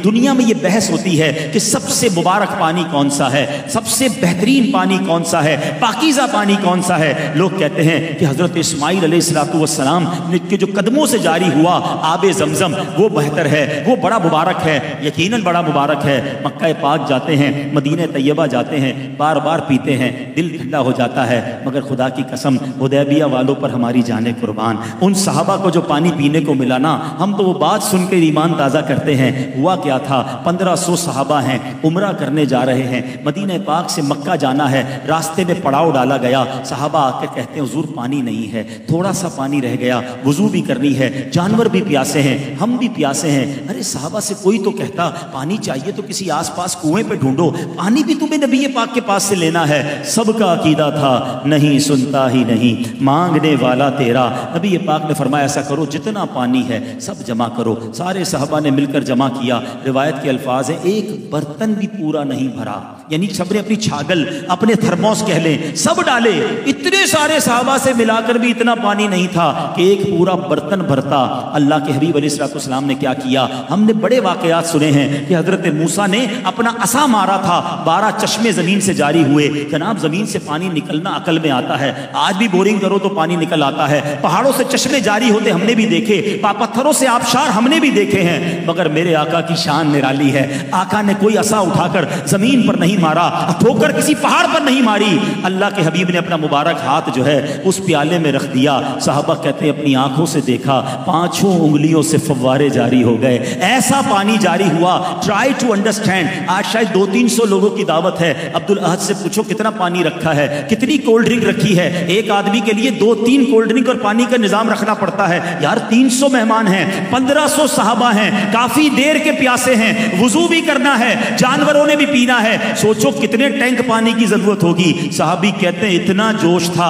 دنیا میں یہ بحث ہوتی ہے کہ سب سے مبارک پانی کون سا ہے، سب سے بہترین پانی کون سا ہے، پاکیزہ پانی کون سا ہے۔ لوگ کہتے ہیں کہ حضرت اسماعیل علیہ السلام کے جو قدموں سے جاری ہوا آب زمزم وہ بہتر ہے، وہ بڑا مبارک ہے، یقیناً بڑا مبارک ہے۔ مکہ پاک جاتے ہیں، مدینہ طیبہ جاتے ہیں، بار بار پیتے ہیں، دل ٹھنڈا ہو جاتا ہے، مگر خدا کی قسم حدیبیہ والوں پر ہماری جانیں قربان، ان صحابہ کو جو پانی پینے کو ملا نا، ہم تو وہ بات سن کے ایمان تازہ کرتے ہیں۔ ہوا کیا تھا، 1500 صحابہ ہیں، عمرہ کرنے جا رہے ہیں، مدینہ پاک سے مکہ جانا ہے، راستے میں پڑاؤ ڈالا گیا، صحابہ آ کے کہتے ہیں حضور پانی نہیں ہے، تھوڑا سا پانی رہ گیا، وضو بھی کرنی ہے، جانور بھی پیاسے ہیں، ہم بھی پیاسے ہیں۔ ارے صحابہ سے کوئی تو کہتا پانی چاہیے تو کسی آس پاس کنویں پہ ڈھونڈو، پانی بھی تمہیں نبی پاک کے پاس سے لینا ہے۔ سب کا عقیدہ تھا نہیں سنتا ہی نہیں، مانگنے والا تیرا۔ نبی پاک نے فرمایا ایسا کرو جتنا پانی ہے سب جمع کرو۔ سارے صحابہ نے مل کر جمع کیا۔ روایت کے الفاظ ہیں ایک برتن بھی پورا نہیں بھرا، یعنی سب نے اپنی چھاگل اپنے تھرموس کہہ لیں سب ڈالے، اتنے سارے صحابہ سے ملا کر بھی اتنا پانی نہیں تھا کہ ایک پورا برتن بھرتا۔ اللہ کے حبیب علیہ السلام نے کیا کیا، ہم نے بڑے واقعات سنے ہیں کہ حضرت موسیٰ نے اپنا عصا مارا تھا، 12 چشمے زمین سے جاری ہوئے۔ جناب زمین سے پانی نکلنا عقل میں آتا ہے، آج بھی بورنگ کرو تو پانی نکل آتا ہے، پہاڑوں سے چشمے جاری ہوتے ہم نے بھی دیکھے، پتھروں سے آبشار ہم نے بھی دیکھے ہیں، مگر میرے آقا کی شان نرالی ہے۔ آقا نے کوئی عصا اٹھا کر زمین پر نہیں مارا، ٹھوکر کسی پہاڑ پر نہیں ماری، اللہ کے حبیب نے اپنا مبارک ہاتھ جو ہے اس پیالے میں رکھ دیا۔ صحابہ کہتے ہیں اپنی آنکھوں سے دیکھا 5 انگلیوں سے فوارے جاری ہو گئے، ایسا پانی جاری ہوا۔ ٹرائی ٹو انڈرسٹینڈ، آج شاید 200-300 لوگوں کی دعوت ہے، عبدالاحد سے پوچھو کتنا پانی رکھا ہے، کتنی کولڈ ڈرنک رکھی ہے، ایک آدمی کے لیے 2-3 کولڈ ڈرنک اور پانی کا نظام رکھنا پڑتا ہے یار۔ 300 مہمان ہیں، 1500 صحابہ ہیں، کافی دیر کے پیاسے ہیں، وضو بھی کرنا ہے، جانوروں نے بھی پینا ہے، سوچو کتنے ٹینک پانی کی ضرورت ہوگی۔ صحابی کہتے ہیں اتنا جوش تھا،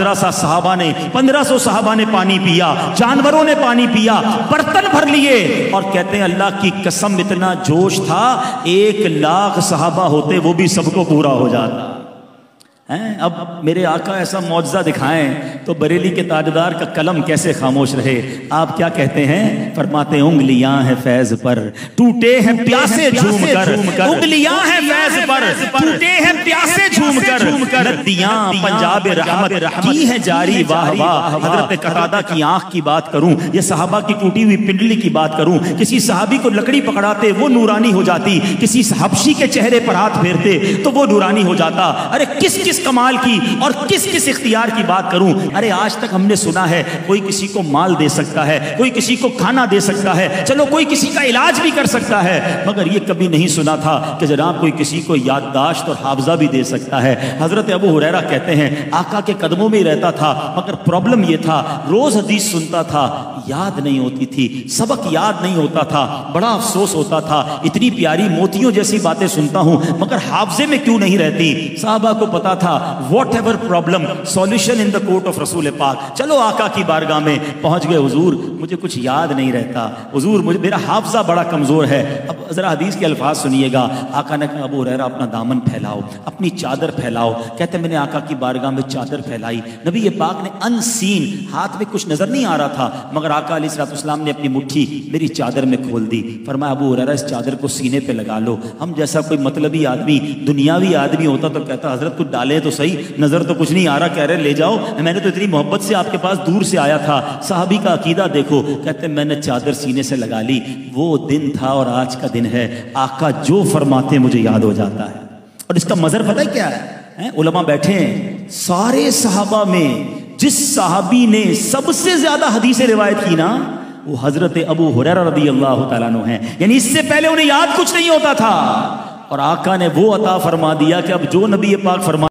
1500 صحابہ نے پانی پیا، جانوروں نے پانی پیا، برتن بھر لیے، اور کہتے ہیں اللہ کی قسم اتنا جوش تھا 1,00,000 صحابہ ہوتے وہ بھی سب کو پورا ہو جاتا۔ اب میرے آقا ایسا معجزہ دکھائیں تو بریلی کے تاجدار کا قلم کیسے خاموش رہے۔ آپ کیا کہتے ہیں، فرماتے انگلیاں ہیں فیض پر ٹوٹے ہیں پیاسے جھوم کر، انگلیاں ہیں فیض پر ٹوٹے ہیں پیاسے جھوم کر، ندیاں پنجاب رحمت کی ہے جاری واہ واہ۔ حضرت قتادہ کی آنکھ کی بات کروں یا صحابہ کی ٹوٹی ہوئی پنڈلی کی بات کروں، کسی صحابی کو لکڑی پکڑاتے وہ نورانی ہو جاتی، کسی حبشی کے چہرے پر ہاتھ پھیرتے تو وہ نورانی ہو جاتا۔ ارے کس کمال کی اور کس اختیار کی بات کروں۔ ارے آج تک ہم نے سنا ہے کوئی کسی کو مال دے سکتا ہے، کوئی کسی کو کھانا دے سکتا ہے، چلو کوئی کسی کا علاج بھی کر سکتا ہے، مگر یہ کبھی نہیں سنا تھا کہ جناب کوئی کسی کو یادداشت اور حافظہ بھی دے سکتا ہے۔ حضرت ابو ہریرہ کہتے ہیں آقا کے قدموں میں ہی رہتا تھا، مگر پرابلم یہ تھا روز حدیث سنتا تھا، یاد نہیں ہوتی تھی، سبق یاد نہیں ہوتا تھا، بڑا افسوس ہوتا تھا، اتنی پیاری موتیوں جیسی باتیں سنتا ہوں مگر حافظے میں کیوں نہیں رہتی۔ صحابہ کو پتا تھا whatever problem solution in the court of رسول پاک۔ چلو آقا کی بارگاہ میں پہنچ گئے، حضور مجھے کچھ یاد نہیں رہتا، حضور میرا حافظہ بڑا کمزور ہے۔ اب ذرا حدیث کے الفاظ سنیے گا۔ آقا نے کہا ابو ہریرہ اپنا دامن پھیلاؤ، اپنی چادر پھیلاؤ۔ کہتے میں نے آقا کی بارگاہ میں چادر پھیلائی، نبی پاک نے ان سین، ہاتھ میں کچھ نظر نہیں آ رہا تھا مگر آقا علیہ السلام نے اپنی مٹھی میری چادر میں کھول دی، فرمایا ابو ہریرہ اس چادر کو سینے پہ لگا لو۔ ہم جیسا کوئی مطلبی آدمی دنیاوی آدمی ہوتا تو کہتا حضرت کچھ ڈالے تو صحیح، نظر تو کچھ نہیں آ رہا، کہہ رہے لے جاؤ، میں نے تو اتنی محبت سے آپ کے پاس دور سے آیا تھا۔ صحابی کا عقیدہ دیکھو، کہتے میں نے چادر سینے سے لگا لی، وہ دن تھا اور آج کا دن ہے، آقا جو فرماتے مجھے یاد ہو جاتا ہے۔ اور اس کا مظہر پتہ ہے کیا ہے، علماء بیٹھے ہیں، سارے صحابہ میں جس صحابی نے سب سے زیادہ حدیث روایت کی نا وہ حضرت ابو ہریرہ رضی اللہ تعالیٰ عنہ ہیں، یعنی اس سے پہلے انہیں یاد کچھ نہیں ہوتا تھا، اور آقا نے وہ عطا فرما دیا کہ اب جو نبی پاک فرما